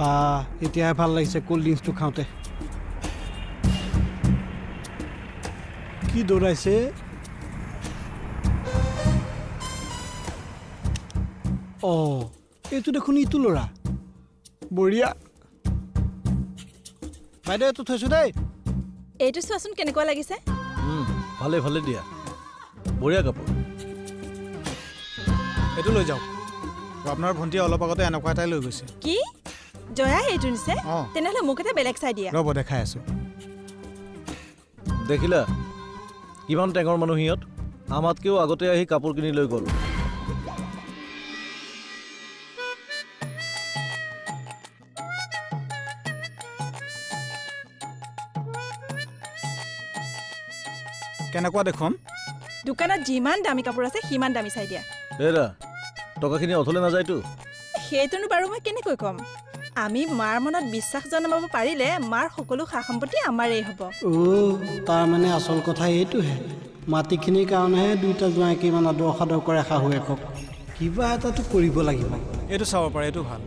এতিয়াহে ভাল লাগিছে কোল্ড ড্ৰিংকছটো খাওঁতে কি দৌৰাইছে এইটো দেখোন ইটো ল'ৰা বঢ়িয়া বাইদেউ এইটো থৈছো দেই এইটো চোৱাচোন কেনেকুৱা লাগিছে ভালে ভালে দিয়া বঢ়িয়া কাপোৰ এইটো লৈ যাওক আপোনাৰ ভণ্টিয়ে অলপ আগতে এনেকুৱা এটাই লৈ গৈছে কি জয়া এইটো নিছে তেনেহ'লে মোক এটা বেলেগ চাই দিয়া ৰ'ব দেখাই আছো দেখিলা কিমান টেঙৰ মানুহ সিহঁত আমাতকেও আগতে আহি কাপোৰ কিনি লৈ গ'ল কেনেকুৱা দেখোন দোকানত যিমান দামী কাপোৰ আছে সিমান দামী চাই দিয়া এৰা টকাখিনি অথলে নাযায়তো সেইটোনো বাৰু মই কেনেকৈ ক'ম আমি মাৰ মনত বিশ্বাস জন্মাব পাৰিলে মাৰ সকলো সা সম্পত্তি আমাৰেই হ'ব তাৰ মানে আচল কথা এইটোহে মাটিখিনিৰ কাৰণেহে দুইটা জোঁৱাইকে ইমান আদৰ সাদৰ কৰে শাহুৱেকক কিবা এটাতো কৰিব লাগিব এইটো চাব পাৰে এইটো ভাল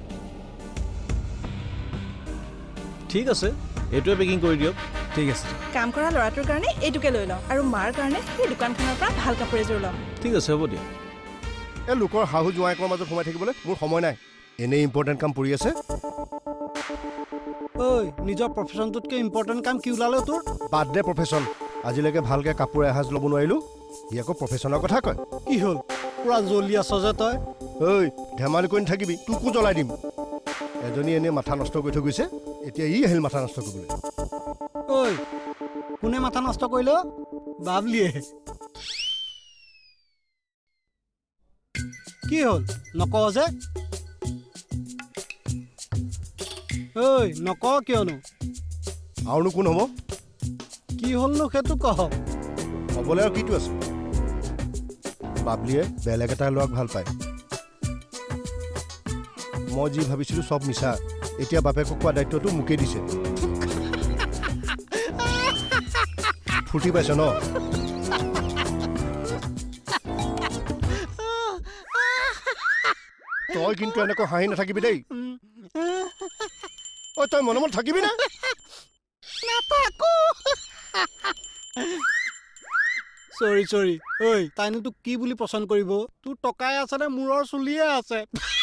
ঠিক আছে এইটোৱে পেকিং কৰি দিয়ক ঠিক আছে কাম কৰা ল'ৰাটোৰ কাৰণে এইটোকে লৈ লওঁ আৰু মাৰ কাৰণে সেই দোকানখনৰ পৰা ভাল কাপোৰ এযোৰ ল'ম ঠিক আছে হ'ব দিয়া এই লোকৰ শাহু জোঁৱাইকৰ মাজত সোমাই থাকিবলৈ মোৰ সময় নাই এনেই ইম্পৰ্টেণ্ট কাম পৰি আছে ঐ নিজৰ প্ৰফেশ্যনটোতকৈ ইম্পৰ্টেণ্ট কাম কি ওলালে তোৰ বাদ দে প্ৰফেশ্যন আজিলৈকে ভালকৈ কাপোৰ এসাঁজ ল'ব নোৱাৰিলোঁ সি আকৌ প্ৰফেশ্যনৰ কথা কয় কি হ'ল পুৰা জ্বলি আছ যে তই ঐ ধেমালি কৰি নাথাকিবি তোকো জ্বলাই দিম এজনী এনেই মাথা নষ্ট কৰি থৈ গৈছে এতিয়া ই আহিল মাথা নষ্ট কৰিবলৈ ঐ কোনে মাথা নষ্ট কৰিলে বাবলিয়ে কি হ'ল নকওঁ যে ঐ নকওঁ কিয়নো আৰুনো কোন হ'ব কি হ'লনো সেইটো কহ হ'বলৈ আৰু কিটো আছে বাবলিয়ে বেলেগ এটা ল'ৰাক ভাল পায় মই যি ভাবিছিলোঁ চব মিছা এতিয়া বাপেকক কোৱা দায়িত্বটো মোকেই দিছে ফূৰ্তি পাইছ ন তই কিন্তু এনেকৈ হাঁহি নাথাকিবি দেই ঐ তই মনে মনে থাকিবি না চৰি ঐ তাইনো তোক কি বুলি পচন্দ কৰিব তোৰ টকাই আছে নে মূৰৰ চুলিয়ে আছে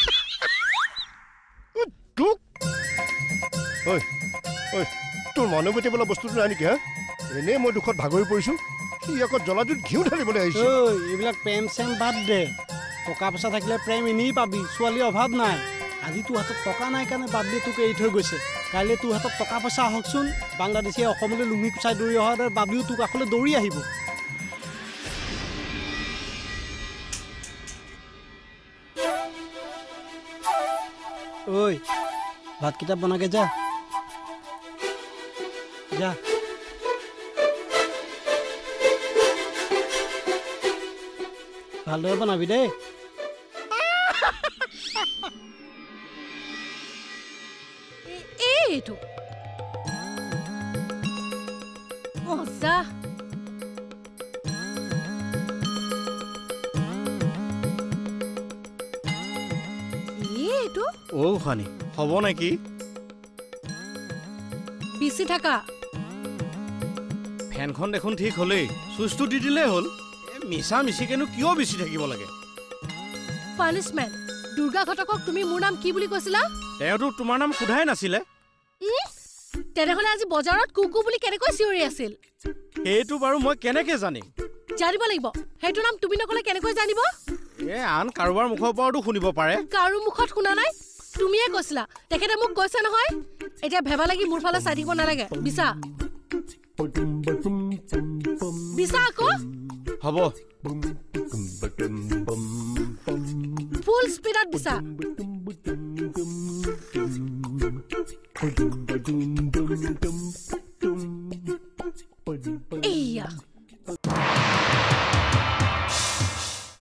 তোৰ মনোবৃত্তি বোলা বস্তুটো নাই নেকি হা এনেই মই দুখত ভাগৰি পৰিছোঁ সি আকৌ জ্বলাটোত ঘিউ ঢালিবলৈ আহিছে এইবিলাক প্ৰেম চেম বাদ দে টকা পইচা থাকিলে প্ৰেম এনেই পাবি ছোৱালীৰ অভাৱ নাই আজি তোৰ হাতত টকা নাই কাৰণে বাবলিয়ে তোক এৰি থৈ গৈছে কাইলৈ তোৰ হাতত টকা পইচা আহকচোন বাংলাদেশীয়ে অসমলৈ লুঙি কুচাই দৌৰি অহাৰ দৰে বাবলিও তোৰ কাষলৈ দৌৰি আহিব ঐ ভাতকেইটা বনাগে যা যা ভালদৰে বনাবি দেই এইটো মজা এইটো খানি হ'ব নেকি বিচি থাকা ফেনখন দেখোন ঠিক হ'লেই চুইচটো দি দিলেই হ'ল মিছা মিছিকেনো কিয় বেছি থাকিব লাগে পানিছমেণ্ট দুৰ্গা ঘটকক তুমি মোৰ নাম কি বুলি কৈছিলা তেওঁতো তোমাৰ নাম সোধাই নাছিলে তেনেহ'লে আজি বজাৰত কুকু বুলি কেনেকৈ চিঞৰি আছিল সেইটো বাৰু মই কেনেকৈ জানিম জানিব লাগিব সেইটো নাম তুমি নকলে কেনেকৈ জানিব আন কাৰোবাৰ মুখৰ পৰাতো শুনিব পাৰে কাৰো মুখত শুনা নাই তুমিয়ে কৈছিলা তেখেতে মোক কৈছে নহয় এতিয়া ভেবা লাগি মোৰ ফালে চাই থাকিব নালাগে বিছা বিছা আকৌ হ'ব ফুল স্পীডত বিছা